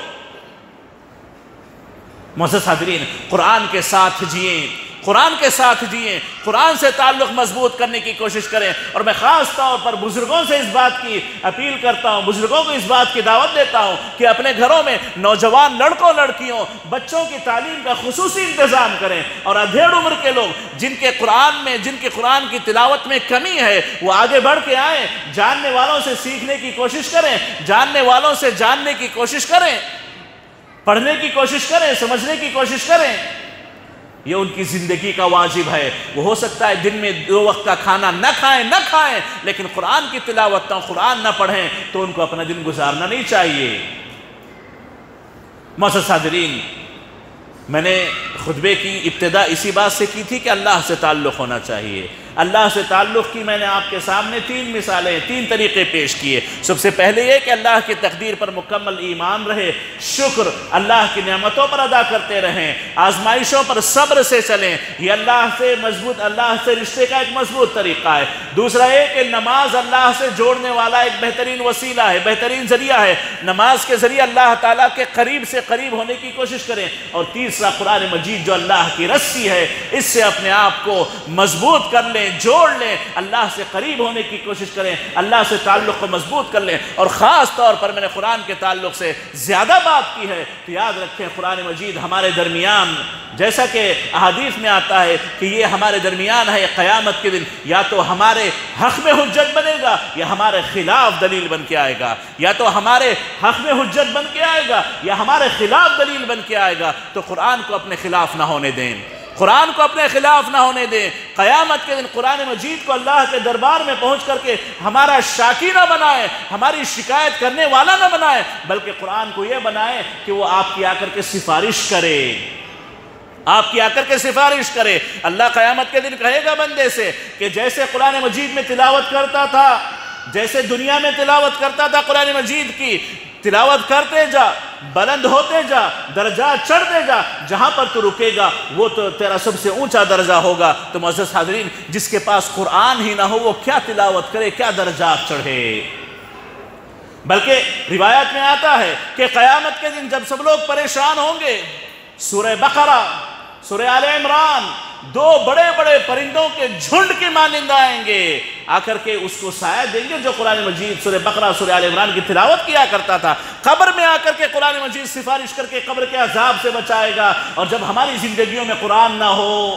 معزز حاضرین، قرآن کے ساتھ جئیں، قرآن کے ساتھ جئیں، قرآن سے تعلق مضبوط کرنے کی کوشش کریں. اور میں خاص طور پر بزرگوں سے اس بات کی اپیل کرتا ہوں، بزرگوں کو اس بات کی دعوت دیتا ہوں کہ اپنے گھروں میں نوجوان لڑکوں لڑکیوں بچوں کی تعلیم کا خصوصی انتظام کریں. اور ادھیڑ عمر کے لوگ جن کے قرآن میں جن کے قرآن کی تلاوت میں کمی ہے، وہ آگے بڑھ کے آئیں، جاننے والوں سے سیکھنے کی کوشش کریں، جاننے والوں سے جاننے کی کوشش کریں، پڑھنے کی کوشش کریں، سمجھنے کی کوشش کریں. یہ ان کی زندگی کا واجب ہے. وہ ہو سکتا ہے دن میں دو وقت کا کھانا نہ کھائیں نہ کھائیں لیکن قرآن کی تلاوت نہ قرآن نہ پڑھیں تو ان کو اپنا دن گزارنا نہیں چاہیے. معزز حاضرین، میں نے خطبے کی ابتدا اسی بات سے کی تھی کہ اللہ سے تعلق ہونا چاہیے. اللہ سے تعلق کی میں نے آپ کے سامنے تین مثالیں، تین طریقے پیش کیے. سب سے پہلے یہ کہ اللہ کی تقدیر پر مکمل ایمان رہے، شکر اللہ کی نعمتوں پر ادا کرتے رہیں، آزمائشوں پر صبر سے چلیں. یہ اللہ سے مضبوط اللہ سے رشتے کا ایک مضبوط طریقہ ہے. دوسرا یہ کہ نماز اللہ سے جوڑنے والا ایک بہترین وسیلہ ہے، بہترین ذریعہ ہے. نماز کے ذریعے اللہ تعالیٰ کے قریب سے قریب ہونے کی کوشش کریں. اور تیسرا قرآن مجید جو اللہ کی رسی ہے، اس سے اپنے آپ کو مضبوط کر لیں، جوڑ لیں، اللہ سے قریب ہونے کی کوشش کریں، اللہ سے تعلق کو مضبوط کر لیں. اور خاص طور پر میں نے قرآن کے تعلق سے زیادہ بات کی ہے تو یاد رکھیں قرآن مجید ہمارے درمیان، جیسا کہ احادیث میں آتا ہے کہ یہ ہمارے درمیان ہے، قیامت کے دن یا تو ہمارے حق میں حجت بنے گا یا ہمارے خلاف دلیل بن کے آئے گا، یا تو ہمارے حق میں حجت بن کے آئے گا یا ہمارے خلاف دلیل بن کے آئے گا. تو قرآن کو اپنے خلاف نہ ہونے دیں، قرآن کو اپنے خلاف نہ ہونے دیں. قیامت کے دن قرآن مجید کو اللہ کے دربار میں پہنچ کر کے ہمارا شاکی نہ بنائے، ہماری شکایت کرنے والا نہ بنائے، بلکہ قرآن کو یہ بنائے کہ وہ آپ کی آ کر کے سفارش کرے، آپ کی آ کر کے سفارش کرے. اللہ قیامت کے دن کہے گا بندے سے کہ جیسے قرآن مجید میں تلاوت کرتا تھا، جیسے دنیا میں تلاوت کرتا تھا قرآن مجید کی، تلاوت کرتے جا، بلند ہوتے جا، درجات چڑھتے جا، جہاں پر تو رکے گا وہ تو تیرا سب سے اونچا درجہ ہوگا. تو معزز حاضرین، جس کے پاس قرآن ہی نہ ہو وہ کیا تلاوت کرے، کیا درجات چڑھے. بلکہ روایت میں آتا ہے کہ قیامت کے دن جب سب لوگ پریشان ہوں گے، سورہ بقرہ، سورہ آل عمران، دو بڑے بڑے پرندوں کے جھنڈ کی مانند آئیں گے، آ کر کے اس کو سایہ دیں گے جو قرآن مجید سورہ بقرہ سورہ آل عمران کی تلاوت کیا کرتا تھا. قبر میں آ کر کے قرآن مجید سفارش کر کے قبر کے عذاب سے بچائے گا. اور جب ہماری زندگیوں میں قرآن نہ ہو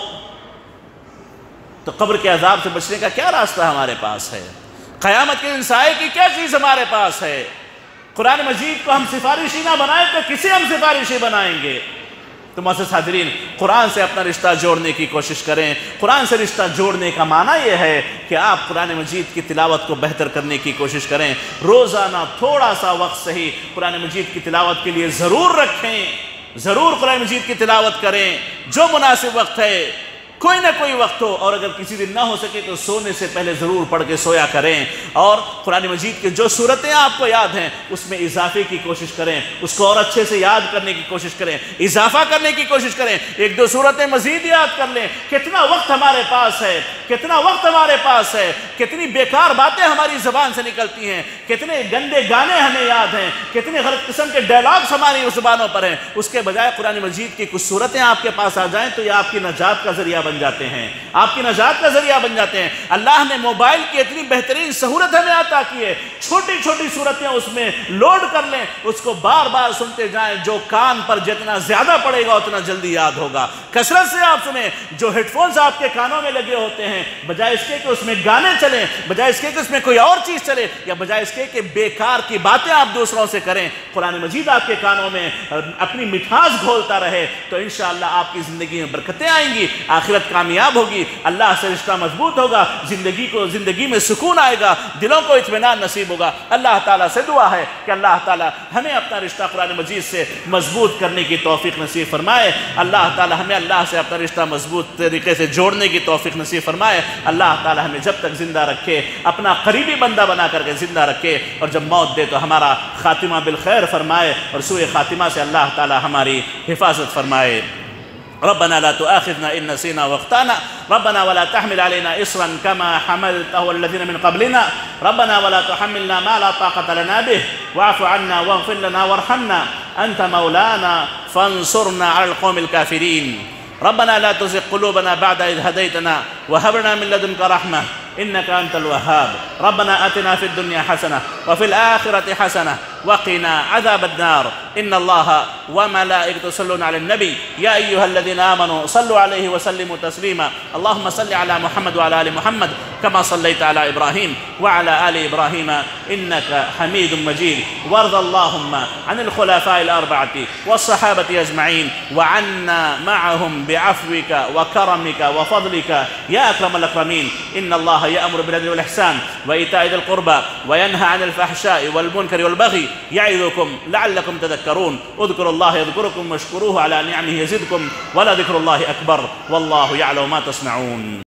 تو قبر کے عذاب سے بچنے کا کیا راستہ ہمارے پاس ہے؟ قیامت کے انسائے کی کیا چیز ہمارے پاس ہے؟ قرآن مجید کو ہم سفارشی نہ بنائیں تو کسے ہم سفارشی بنائیں گے؟ تو معزز حاضرین، قرآن سے اپنا رشتہ جوڑنے کی کوشش کریں. قرآن سے رشتہ جوڑنے کا معنی یہ ہے کہ آپ قرآن مجید کی تلاوت کو بہتر کرنے کی کوشش کریں. روزانہ تھوڑا سا وقت صحیح قرآن مجید کی تلاوت کے لیے ضرور رکھیں، ضرور قرآن مجید کی تلاوت کریں جو مناسب وقت ہے. کوئی نہ کوئی وقت ہو، اور اگر کسی دن نہ ہو سکے تو سونے سے پہلے ضرور پڑھ کے سویا کریں، اور قرآن مجید کے جو صورتیں آپ کو یاد ہیں اس میں اضافے کی کوشش کریں، اس کو اور اچھے سے یاد کرنے کی کوشش کریں، اضافہ کرنے کی کوشش کریں، ایک دو صورتیں مزید یاد کر لیں۔ کتنا وقت ہمارے پاس ہے، کتنا وقت ہمارے پاس ہے، کتنی بیکار باتیں ہماری زبان سے نکلتی ہیں، کتنے گندے گانے ہمیں یاد ہیں، کتنے غلط قسم کے ڈائلاگز ہماری زبانوں پر ہیں۔ اس کے بجائے قرآن مجید کی کچھ صورتیں آپ کے پاس آ جائیں تو یہ آپ کی نجات کا ذریعہ بن جاتے ہیں، آپ کی نجات کا ذریعہ بن جاتے ہیں۔ اللہ نے موبائل کی اتنی بہترین سہولت ہمیں عطا کی ہے، چھوٹی چھوٹی صورتیں اس میں لوڈ کر لیں، اس کو بار بار سنتے جائیں، جو کان پر جتنا زیادہ پڑے گا اتنا جلدی یاد ہوگا۔ کثرت سے آپ سنیں، جو ہیڈ فونز آپ کے کانوں میں لگے ہوتے ہیں، بجائے اس کے کہ اس میں گانے چلیں، بجائے اس کے کہ اس میں کوئی اور چیز چلے، یا بجائے اس کے کہ بیکار کی باتیں آپ دوسروں سے کریں، قرآن مجید آپ کے کانوں میں اپنی مٹھاس گھولتا رہے تو انشاءاللہ آپ کی زندگی میں برکتیں آئیں گی، آخرت کامیاب ہوگی، اللہ سے رشتہ مضبوط ہوگا، زندگی کو زندگی میں سکون آئے گا، دلوں کو اطمینان نصیب ہوگا۔ اللہ تعالیٰ سے دعا ہے کہ اللہ تعالیٰ ہمیں اپنا رشتہ قرآن مجید سے مضبوط کرنے کی توفیق نصیب فرمائے، اللہ تعالیٰ ہمیں اللہ سے اپنا رشتہ مضبوط طریقے سے جوڑنے کی توفیق نصیب فرمائے، اللہ تعالیٰ ہمیں جب تک زندہ رکھے اپنا قریبی بندہ بنا کر کے زندہ رکھے، اور جب موت دے تو ہمارا خاتمہ بالخیر فرمائے، اور سوء خاتمہ سے اللہ تعالیٰ ہماری حفاظت فرمائے۔ ربنا لا تؤاخذنا إن نسينا واخطأنا ربنا ولا تحمل علينا إصرا كما حملته الذين من قبلنا ربنا ولا تحملنا ما لا طاقة لنا به واعف عنا واغفر لنا وارحمنا أنت مولانا فانصرنا على القوم الكافرين ربنا لا تزغ قلوبنا بعد إذ هديتنا وهب لنا من لدنك رحمة إنك أنت الوهاب ربنا آتنا في الدنيا حسنة وفي الآخرة حسنة وقنا عذاب النار إن الله وملائكته يصلون على النبي يا أيها الذين آمنوا صلوا عليه وسلموا تسليما اللهم صل على محمد وعلى آل محمد كما صليت على إبراهيم وعلى آل إبراهيم إنك حميد مجيد وارض اللهم عن الخلفاء الأربعة والصحابة أجمعين وعنا معهم بعفوك وكرمك وفضلك يا أكرم الأكرمين إن الله يأمر بالعدل والإحسان وإيتاء ذي القربى وينهى عن الفحشاء والمنكر والبغي يعظكم لعلكم تذكرون اذكروا الله يذكركم واشكروه على نعمه يزدكم ولذكر الله أكبر والله يعلم ما تصنعون